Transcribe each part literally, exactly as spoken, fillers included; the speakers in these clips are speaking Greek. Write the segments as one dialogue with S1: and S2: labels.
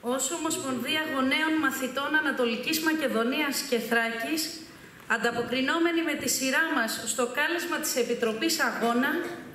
S1: Ως Ομοσπονδία Γονέων Μαθητών Ανατολικής Μακεδονίας και Θράκης, ανταποκρινόμενοι με τη σειρά μας στο κάλεσμα της Επιτροπής Αγώνα,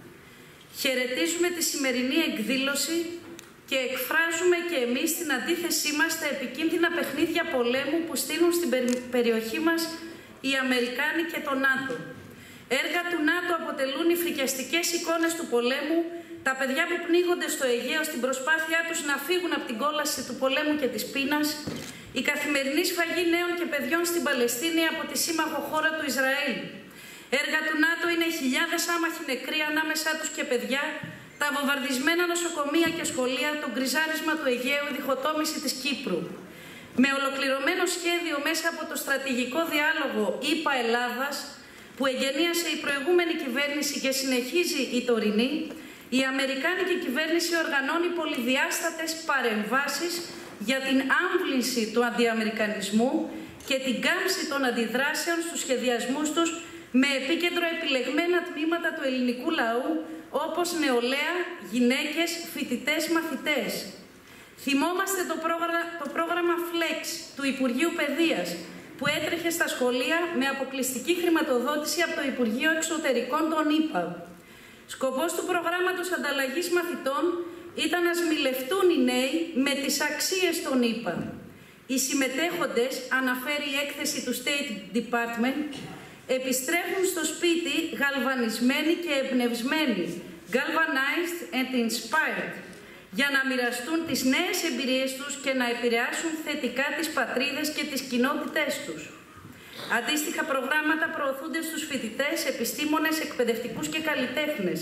S1: χαιρετίζουμε τη σημερινή εκδήλωση και εκφράζουμε και εμείς την αντίθεσή μας στα επικίνδυνα παιχνίδια πολέμου που στείλουν στην περιοχή μας οι Αμερικάνοι και το ΝΑΤΟ. Έργα του ΝΑΤΟ αποτελούν οι φρικιαστικές εικόνες του πολέμου, τα παιδιά που πνίγονται στο Αιγαίο στην προσπάθειά τους να φύγουν από την κόλαση του πολέμου και της πείνας, η καθημερινή σφαγή νέων και παιδιών στην Παλαιστίνη από τη σύμμαχο χώρα του Ισραήλ. Έργα του ΝΑΤΟ είναι χιλιάδες άμαχοι νεκροί ανάμεσά τους και παιδιά, τα βομβαρδισμένα νοσοκομεία και σχολεία, το γκριζάρισμα του Αιγαίου, η διχοτόμηση της Κύπρου. Με ολοκληρωμένο σχέδιο μέσα από το στρατηγικό διάλογο ΗΠΑ Ελλάδας, που εγγενίασε η προηγούμενη κυβέρνηση και συνεχίζει η τωρινή, η αμερικάνικη κυβέρνηση οργανώνει πολυδιάστατες παρεμβάσεις για την άμβλυνση του αντιαμερικανισμού και την κάμψη των αντιδράσεων στους σχεδιασμούς τους με επίκεντρο επιλεγμένα τμήματα του ελληνικού λαού, όπως νεολαία, γυναίκες, φοιτητές, μαθητές. Θυμόμαστε το πρόγραμμα, το πρόγραμμα Flex του Υπουργείου Παιδείας, που έτρεχε στα σχολεία με αποκλειστική χρηματοδότηση από το Υπουργείο Εξωτερικών των ΗΠΑ. Σκοπός του προγράμματος ανταλλαγής μαθητών ήταν να σμιλευτούν οι νέοι με τις αξίες των ΗΠΑ. Οι συμμετέχοντες, αναφέρει η έκθεση του State Department, επιστρέφουν στο σπίτι γαλβανισμένοι και εμπνευσμένοι, galvanized and inspired, για να μοιραστούν τις νέες εμπειρίες τους και να επηρεάσουν θετικά τις πατρίδες και τις κοινότητές τους. Αντίστοιχα προγράμματα προωθούνται στους φοιτητές, επιστήμονες, εκπαιδευτικούς και καλλιτέχνες.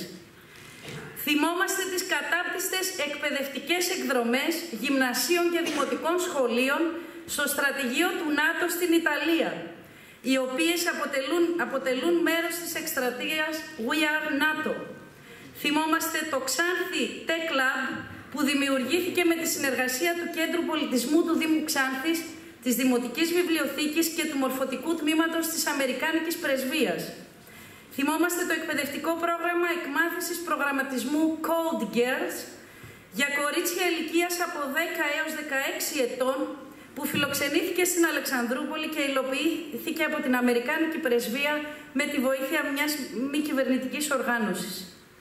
S1: Θυμόμαστε τις κατάπτυστες εκπαιδευτικές εκδρομές γυμνασίων και δημοτικών σχολείων στο στρατηγείο του ΝΑΤΟ στην Ιταλία, οι οποίες αποτελούν, αποτελούν μέρος της εκστρατείας We Are NATO. Θυμόμαστε το Ξάνθη Tech Lab, που δημιουργήθηκε με τη συνεργασία του Κέντρου Πολιτισμού του Δήμου Ξάνθης, της Δημοτικής Βιβλιοθήκης και του Μορφωτικού Τμήματος της Αμερικάνικης Πρεσβείας. Θυμόμαστε το εκπαιδευτικό πρόγραμμα εκμάθησης προγραμματισμού Code Girls για κορίτσια ηλικίας από δέκα έως δεκαέξι ετών, που φιλοξενήθηκε στην Αλεξανδρούπολη και υλοποιήθηκε από την Αμερικάνικη Πρεσβεία με τη βοήθεια μιας μη κυβερνητικής οργάνωσης.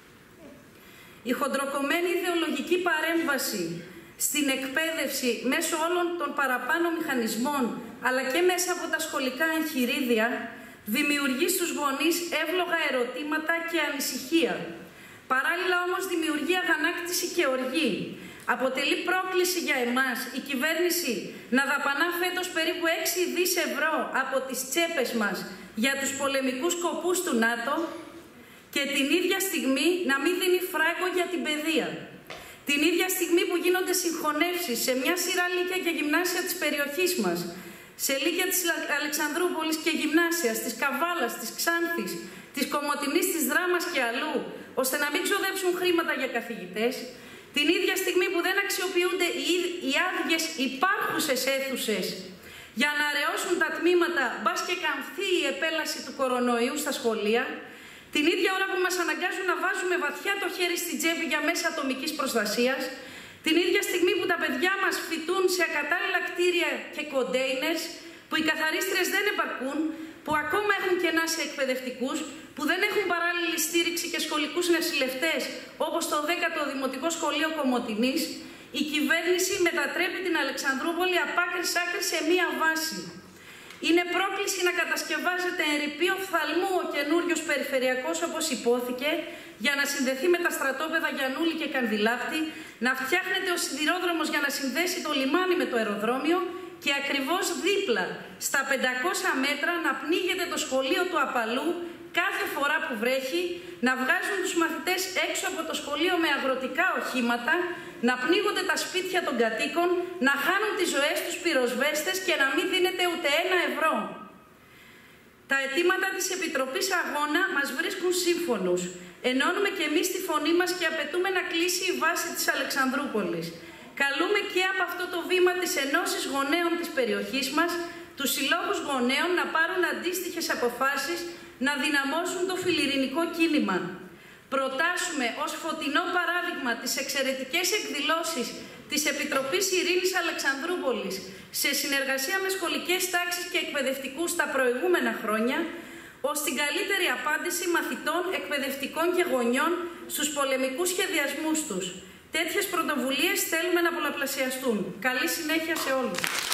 S1: Η χοντροκομμένη ιδεολογική παρέμβαση στην εκπαίδευση μέσω όλων των παραπάνω μηχανισμών, αλλά και μέσα από τα σχολικά εγχειρίδια, δημιουργεί στους γονείς εύλογα ερωτήματα και ανησυχία. Παράλληλα όμως δημιουργεί αγανάκτηση και οργή. Αποτελεί πρόκληση για εμάς η κυβέρνηση να δαπανά φέτος περίπου έξι δισεκατομμύρια ευρώ από τις τσέπες μας για τους πολεμικούς σκοπούς του ΝΑΤΟ και την ίδια στιγμή να μην δίνει φράγκο για την παιδεία. Την ίδια στιγμή που γίνονται συγχωνεύσεις σε μια σειρά λύκεια και γυμνάσια της περιοχής μας, σε λύκεια της Αλεξανδρούπολης και γυμνάσιας, της Καβάλας, της Ξάνθης, της Κομοτηνής, της Δράμας και αλλού, ώστε να μην ξοδέψουν χρήματα για καθηγητές, την ίδια στιγμή που δεν αξιοποιούνται οι άδειες υπάρχουσες αίθουσες για να αραιώσουν τα τμήματα, μπας και καμφθεί η επέλαση του κορονοϊού στα σχολεία, την ίδια ώρα που μας αναγκάζουν να βάζουμε βαθιά το χέρι στην τσέπη για μέσα ατομικής προστασίας, την ίδια στιγμή που τα παιδιά μας φοιτούν σε ακατάλληλα κτίρια και κοντέινερς, που οι καθαρίστριες δεν επαρκούν, που ακόμα έχουν κενά σε εκπαιδευτικούς, που δεν έχουν παράλληλη στήριξη και σχολικούς νοσηλευτές, όπως το δέκατο Δημοτικό Σχολείο Κομοτηνής, η κυβέρνηση μετατρέπει την Αλεξανδρούπολη απ' άκρη σ' άκρη σε μία βάση. Είναι πρόκληση να κατασκευάζεται εν ρηπείο οφθαλμού ο καινούριος περιφερειακός, όπως υπόθηκε, για να συνδεθεί με τα στρατόπεδα Γιαννούλη και Κανδυλάπτη, να φτιάχνεται ο σιδηρόδρομος για να συνδέσει το λιμάνι με το αεροδρόμιο και ακριβώς δίπλα, στα πεντακόσια μέτρα, να πνίγεται το σχολείο του Απαλού κάθε φορά που βρέχει, να βγάζουν τους μαθητές έξω από το σχολείο με αγροτικά οχήματα, να πνίγονται τα σπίτια των κατοίκων, να χάνουν τις ζωές τους πυροσβέστες και να μην δίνεται ούτε ένα ευρώ. Τα αιτήματα της Επιτροπής Αγώνα μας βρίσκουν σύμφωνους. Ενώνουμε και εμείς τη φωνή μας και απαιτούμε να κλείσει η βάση της Αλεξανδρούπολης. Καλούμε και από αυτό το βήμα της Ενώσης Γονέων της περιοχής μας, τους συλλόγους γονέων να πάρουν αντίστοιχες αποφάσεις, να δυναμώσουν το φιλιρινικό κίνημα. Προτάσουμε ως φωτεινό παράδειγμα τις εξαιρετικές εκδηλώσεις της Επιτροπής Ειρήνης Αλεξανδρούπολης, σε συνεργασία με σχολικές τάξεις και εκπαιδευτικούς τα προηγούμενα χρόνια, ως την καλύτερη απάντηση μαθητών, εκπαιδευτικών και γονιών στους πολεμικούς σχεδιασμούς τους. Τέτοιες πρωτοβουλίες θέλουμε να πολλαπλασιαστούν. Καλή συνέχεια σε όλους.